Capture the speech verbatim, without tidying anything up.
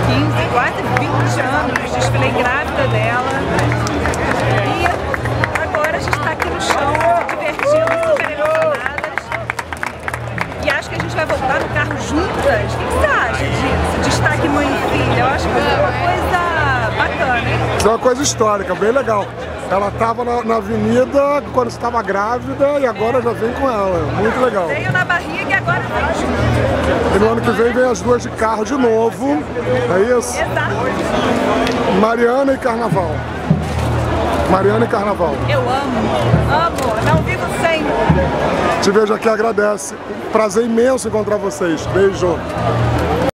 quinze, quase vinte anos, desfilei grávida dela. E agora a gente está aqui no chão, divertindo, super emocionadas. E acho que a gente vai voltar no carro juntas. O que você acha disso? Destaque mãe e filha. Eu acho que vai ser uma coisa bacana, hein? Isso é uma coisa histórica, bem legal. Ela estava na, na avenida quando estava grávida e agora já vem com ela. Muito legal. Veio na barriga e agora vem junto. E no ano que vem vem as duas de carro de novo. É isso? Exato. Mariana e Carnaval. Mariana e Carnaval. Eu amo, amo. Não vivo sem. Te vejo aqui, agradece. Prazer imenso encontrar vocês. Beijo.